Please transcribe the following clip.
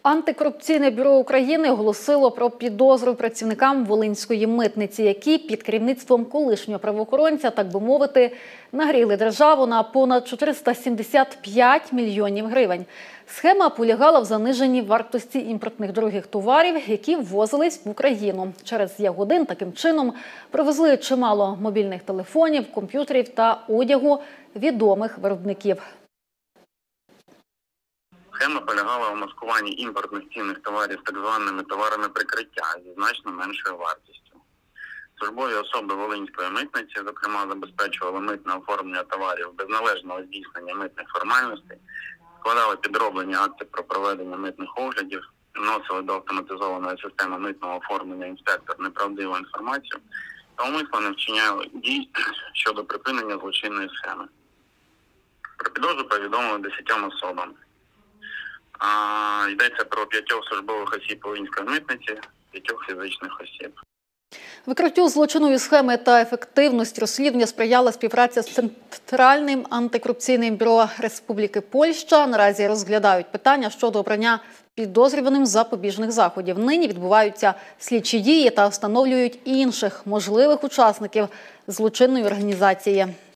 Антикорупційне бюро України оголосило про підозру працівникам Волинської митниці, які під керівництвом колишнього правоохоронця, так би мовити, нагріли державу на понад 475 мільйонів гривень. Схема полягала в заниженні вартості імпортних дорогих товарів, які ввозились в Україну. Через Ягодин таким чином привезли чимало мобільних телефонів, комп'ютерів та одягу відомих виробників. Схема полягала у маскуванні імпортних цінних товарів так званими товарами прикриття зі значно меншою вартістю. Службові особи Волинської митниці, зокрема, забезпечували митне оформлення товарів без належного здійснення митних формальностей, складали підроблені акти про проведення митних оглядів, вносили до автоматизованої системи митного оформлення інспектор неправдиву інформацію та умисно не вчиняли дій щодо припинення злочинної схеми. Про підозру повідомили 10 особам. Йдеться про 5 службових осіб Волинської митниці, 5 фізичних осіб. Викриттю злочинної схеми та ефективності розслідування сприяла співпраця з Центральним антикорупційним бюро Республіки Польща. Наразі розглядають питання щодо обрання підозрюваним запобіжних заходів. Нині відбуваються слідчі дії та встановлюють інших можливих учасників злочинної організації.